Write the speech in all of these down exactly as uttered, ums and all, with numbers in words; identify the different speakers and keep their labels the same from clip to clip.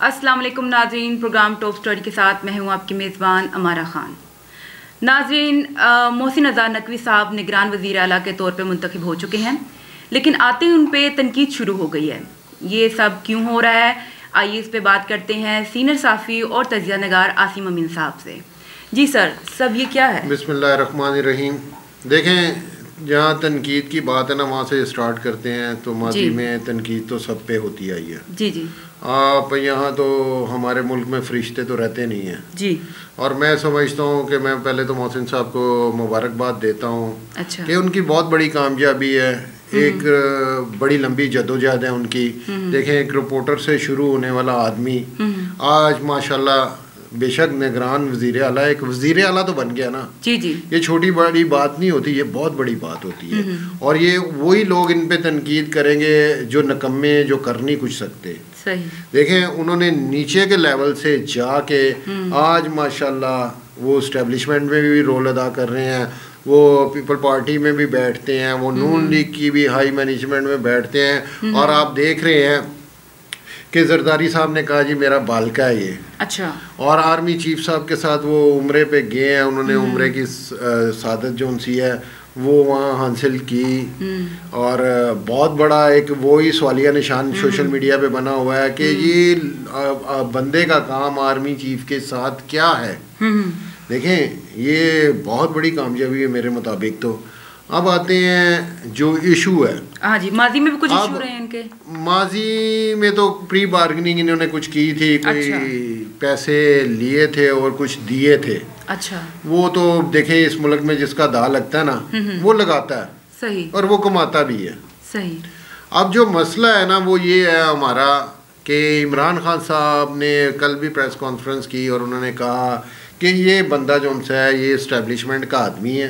Speaker 1: अस्सलाम वालेकुम नाज़रीन, प्रोग्राम टॉप स्टोरी के साथ मैं हूँ आपकी मेज़बान अमारा ख़ान। नाज़रीन, मोहसिन अज़ार नकवी साहब निगरान वज़ीर आला के तौर पे मुंतखब हो चुके हैं, लेकिन आते ही उन पे तनकीद शुरू हो गई है। ये सब क्यों हो रहा है, आइए इस पे बात करते हैं सीनियर साफ़ी और तजिया नगार आसिम अमीन साहब से। जी सर, सब ये क्या है?
Speaker 2: बिस्मिल्लाहिर्रहमानिर्रहीम। देखें, जहाँ तनकीद की बात है ना, वहाँ से स्टार्ट करते हैं। तो माजी में तनकीद तो सब पे होती आई है।
Speaker 1: जी जी।
Speaker 2: आप यहाँ तो हमारे मुल्क में फरिश्ते तो रहते नहीं हैं
Speaker 1: जी।
Speaker 2: और मैं समझता हूँ कि मैं पहले तो मोहसिन साहब को मुबारकबाद देता हूँ। अच्छा। कि उनकी बहुत बड़ी कामयाबी है, एक बड़ी लंबी जद्दोजहद है उनकी। देखें, एक रिपोर्टर से शुरू होने वाला आदमी आज माशाल्लाह बेशक निगरान वज़ीर आला, एक वज़ीर आला तो बन गया ना। जी जी। ये छोटी बड़ी बात नहीं होती, ये बहुत बड़ी बात होती है। और ये वही लोग इन पे तनकीद करेंगे जो नकम्मे, जो कर नहीं कुछ सकते। सही। देखें, उन्होंने नीचे के लेवल से जाके आज माशाल्लाह वो इस्टेब्लिशमेंट में भी रोल अदा कर रहे हैं, वो पीपल पार्टी में भी बैठते हैं, वो नून लीग की भी हाई मैनेजमेंट में बैठते हैं। और आप देख रहे हैं कि जरदारी साहब ने कहा जी मेरा बालका है ये। अच्छा। और आर्मी चीफ साहब के साथ वो उम्रे पे गए हैं, उन्होंने उम्रे की सादत जो उनसी है वो वहाँ हासिल की। और बहुत बड़ा एक वो ही सवालिया निशान सोशल मीडिया पे बना हुआ है कि ये बंदे का काम आर्मी चीफ के साथ क्या है। देखें, ये बहुत बड़ी कामयाबी है मेरे मुताबिक। तो अब आते हैं जो इशू है। हाँ जी, माजी में भी कुछ इशू रहे हैं इनके। माजी में तो प्री बार्गेनिंग इन्होंने कुछ की थी, कोई अच्छा। पैसे लिए थे और कुछ दिए थे। अच्छा। वो तो देखे, इस मुल्क में जिसका दा लगता है ना वो लगाता है। सही। और वो कमाता भी है। सही। अब जो मसला है ना वो ये है हमारा कि इमरान खान साहब ने कल भी प्रेस कॉन्फ्रेंस की और उन्होंने कहा कि ये बंदा जो उनसे है ये इस्टेब्लिशमेंट का आदमी है,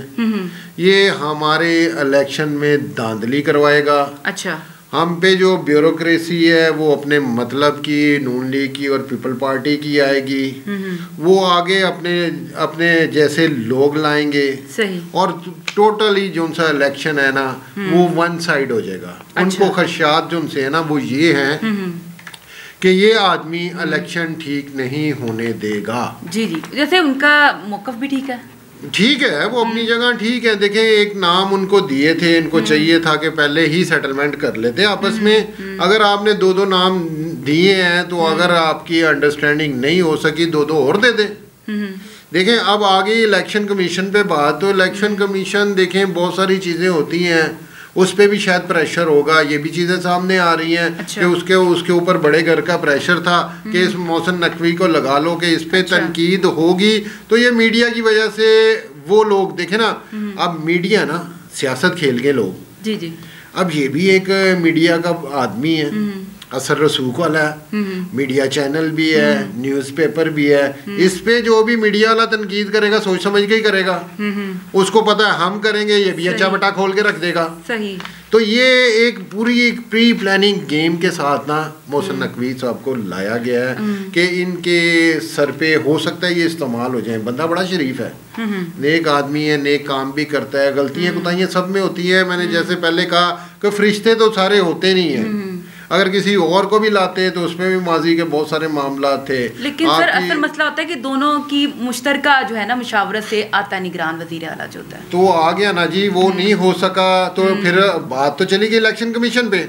Speaker 2: ये हमारे इलेक्शन में धांधली करवाएगा। अच्छा। हम पे जो ब्यूरोक्रेसी है वो अपने मतलब की नून लीग की और पीपल पार्टी की आएगी, वो आगे अपने अपने जैसे लोग लाएंगे। सही। और टोटली जो उनसा इलेक्शन है ना वो वन साइड हो जाएगा। अच्छा। उनको खदशात जो उनसे है ना वो ये हैं कि ये आदमी इलेक्शन ठीक नहीं होने देगा। जी जी। जैसे उनका मौक़िफ़ भी ठीक है। ठीक है, वो अपनी जगह ठीक है। देखें, एक नाम उनको दिए थे, इनको चाहिए था कि पहले ही सेटलमेंट कर लेते आपस में। अगर आपने दो दो नाम दिए हैं तो अगर आपकी अंडरस्टैंडिंग नहीं हो सकी दो दो और दे दें। देखें, अब आगे इलेक्शन कमीशन पे बात, तो इलेक्शन कमीशन देखें बहुत सारी चीज़ें होती हैं, उस पर भी शायद प्रेशर होगा। ये भी चीज़ें सामने आ रही हैं। अच्छा। कि उसके उसके ऊपर बड़े घर का प्रेशर था कि इस मोहसिन नकवी को लगा लो कि इस पे अच्छा। तनकीद होगी। तो ये मीडिया की वजह से वो लोग देखे ना, अब मीडिया ना सियासत खेल के लोग। जी जी। अब ये भी एक मीडिया का आदमी है, असर रसूख वाला है, मीडिया चैनल भी है, न्यूज़पेपर भी है। इस पे जो भी मीडिया वाला तनकीद करेगा सोच समझ के ही करेगा। उसको पता है हम करेंगे, ये भी अच्छा बटा खोल के रख देगा। सही। तो ये एक पूरी एक प्री प्लानिंग गेम के साथ ना मोहसिन नकवी साहब को लाया गया है कि इनके सर पे हो सकता है ये इस्तेमाल हो जाए। बंदा बड़ा शरीफ है, नेक आदमी है, नेक काम भी करता है, गलतियाँ कुताहियाँ सब में होती है। मैंने जैसे पहले कहा कि फरिश्ते तो सारे होते नहीं हैं, अगर किसी और को भी लाते तो उसमें भी माजी के बहुत सारे मामला थे। लेकिन सर असल मसला होता है कि दोनों की मुश्तरका जो है ना मुशावरत से आता निगरान वज़ीर आला जो होता है तो आ गया ना जी, वो नहीं हो सका। तो फिर बात तो चली गई इलेक्शन कमीशन पे।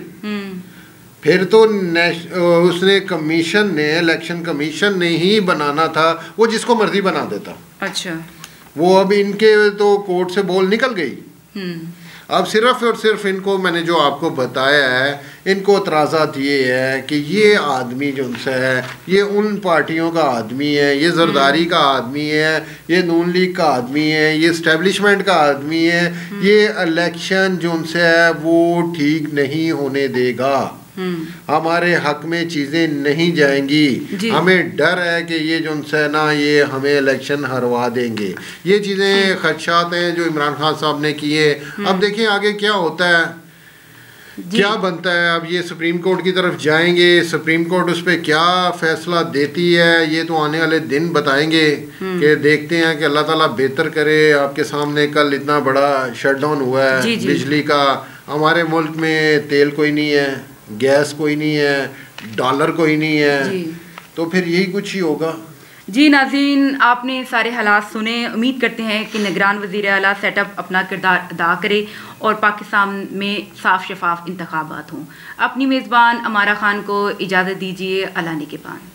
Speaker 2: फिर तो उसने कमीशन ने इलेक्शन कमीशन ने ही बनाना था, वो जिसको मर्जी बना देता। अच्छा। वो अब इनके तो कोर्ट से बोल निकल गई। अब सिर्फ और सिर्फ इनको मैंने जो आपको बताया है, इनको एतराज़ात ये है कि ये आदमी जो उनसे है ये उन पार्टियों का आदमी है, ये जरदारी का आदमी है, ये नून लीग का आदमी है, ये इस्टेब्लिशमेंट का आदमी है। ये इलेक्शन जो उनसे है वो ठीक नहीं होने देगा। हमारे हक में चीज़ें नहीं जाएंगी। हमें डर है कि ये जो है ना ये हमें इलेक्शन हरवा देंगे। ये चीज़ें खदशात हैं जो इमरान खान साहब ने किए। अब देखें आगे क्या होता है, क्या बनता है। अब ये सुप्रीम कोर्ट की तरफ जाएंगे, सुप्रीम कोर्ट उस पर क्या फैसला देती है ये तो आने वाले दिन बताएंगे। कि देखते हैं कि अल्लाह ताला बेहतर करे। आपके सामने कल इतना बड़ा शटडाउन हुआ है जी जी। बिजली का। हमारे मुल्क में तेल कोई नहीं है, गैस कोई नहीं है, डॉलर कोई नहीं है, तो फिर यही कुछ ही होगा।
Speaker 1: जी नाज़रीन, आपने सारे हालात सुने। उम्मीद करते हैं कि निगरान वज़ीर आला सेटअप अपना किरदार अदा करे और पाकिस्तान में साफ शफाफ इंतखाबात हों। अपनी मेज़बान अमारा खान को इजाज़त दीजिए। अल्लाह निगहबान।